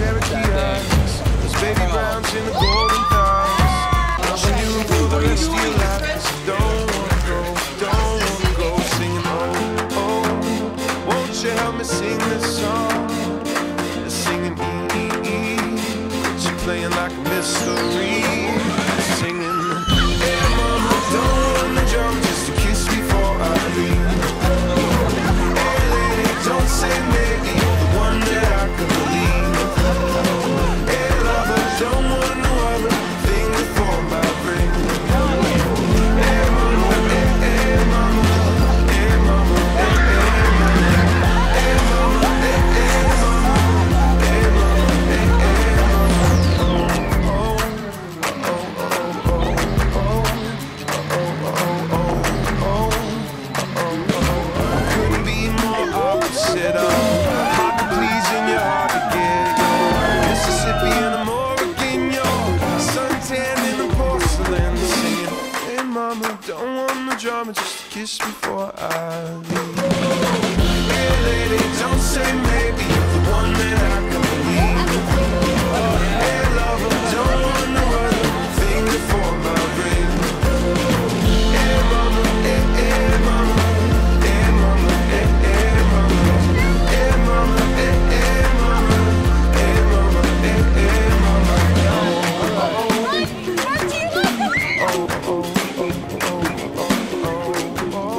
Cherokee eyes, those baby browns in the golden thighs. Wishing you for the rest of your life, 'cause you don't wanna go, don't wanna go. Singing, oh, oh, won't you help me sing this song? Singing, but you're playing like a mystery. Singing, hey mama, don't want the drum just to kiss before I leave. Hey lady, don't say maybe, you're the one that I can believe. Hey lover, don't want no other thing before my ring. Hey mama, hey, hey mama, hey mama, hey, hey mama, hey mama, hey, hey mama, hey mama, hey, hey mama. Oh, oh, oh, oh, oh, oh, oh, couldn't be more opposite of hard to please and you're hard to get. Mississippi and the Morgan, you're suntan in the porcelain. Singing, hey mama, don't want the drama, just a kiss before I leave. Hey lady, don't say maybe, you're the one that I can believe. Hey lover, don't want no other thing before my ring. Hey mama, hey, hey mama, hey mama, hey, hey mama, hey mama, hey, hey mama, hey mama, hey, hey mama. Oh, oh, oh, oh, oh, oh.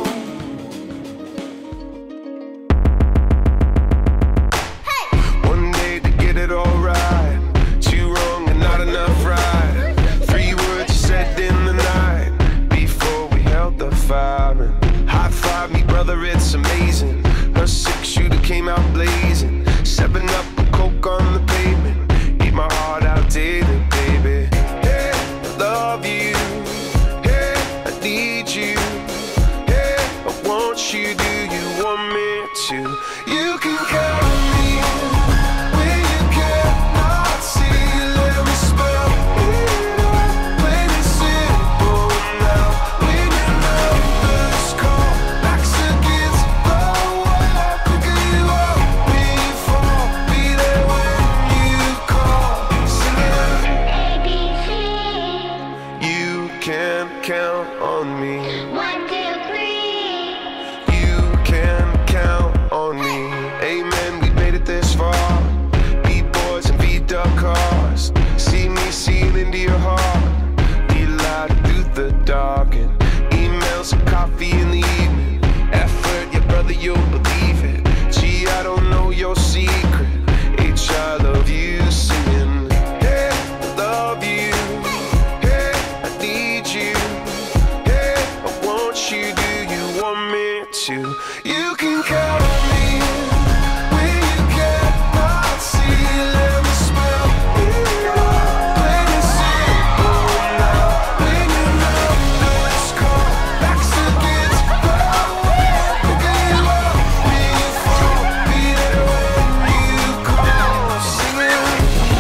One day to get it all right, two wrong and not enough right. Three words you said in the night before we held the fire. And high five me, brother, it's amazing. Her 6-shooter came out blazing. 7 up and coke on the pavement. Eat my heart out daily, baby. Hey, I love you. Hey, I need you. Hey, I want you. Do you want me to? You can count on me. When you cannot see, let me spell it out. Plain and simple now. When your numbers call, backs against the wall. Quicker you up when you fall. Be there when you call. Singing, ABC. you can count on me. 1, 2, 3. You can count on me. Amen, we made it this far. B-boys and V-duck cars. See me seal into your heart. We light through the dark. And emails and coffee in the evening. Effort, yeah, brother, you'll believe it. Gee, I don't know your secret. H, I love you. Singing, hey, I love you. Hey, I need you. Hey, I want you. Do you want me to? You can count on me. When you cannot see, let me spell it out. Plain and simple now. When your numbers call, backs against the wall. Quicker you up when you fall. Be there when you call. Singing,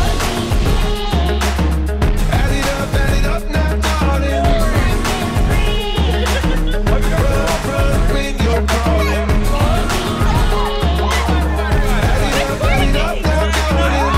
add it up now, darling. Run, run when you're calling. Add it up now, darling.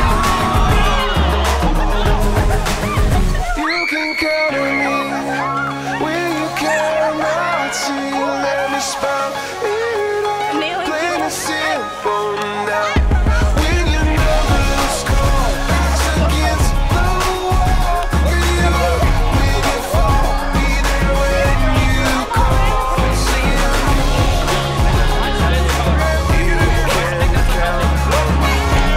You can count on me. When you cannot see, let me spell it out. Plain and simple now. When your numbers call, backs against the wall. Quicker you up when you fall. Be there when you call. Singing, you can count on me.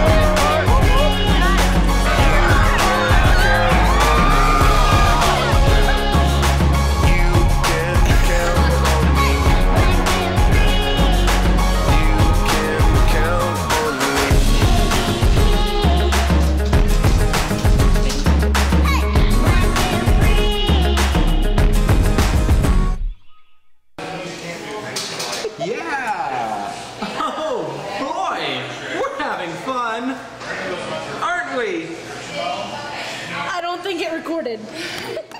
You can count on me. Yeah! Oh boy! We're having fun! Aren't we? I don't think it recorded.